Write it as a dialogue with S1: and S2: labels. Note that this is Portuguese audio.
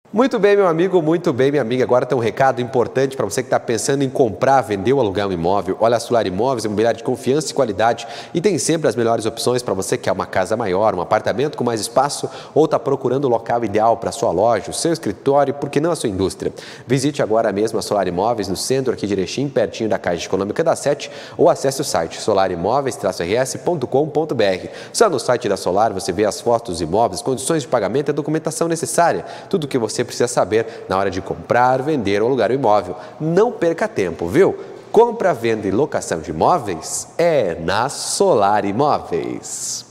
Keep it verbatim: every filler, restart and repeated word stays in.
S1: Muito bem, meu amigo, muito bem, minha amiga. Agora tem um recado importante para você que está pensando em comprar, vender ou alugar um imóvel. Olha, a Solar Imóveis é uma imobiliária de confiança e qualidade e tem sempre as melhores opções para você que quer uma casa maior, um apartamento com mais espaço ou está procurando o local ideal para a sua loja, o seu escritório, por que não a sua indústria. Visite agora mesmo a Solar Imóveis no centro aqui de Erechim, pertinho da Caixa Econômica da Sete, ou acesse o site solar imóveis traço r s ponto com ponto b r. Só no site da Solar você vê as fotos dos imóveis, condições de pagamento e a documentação necessária, tudo o que você Você precisa saber na hora de comprar, vender ou alugar o imóvel. Não perca tempo, viu? Compra, venda e locação de imóveis é na Solar Imóveis.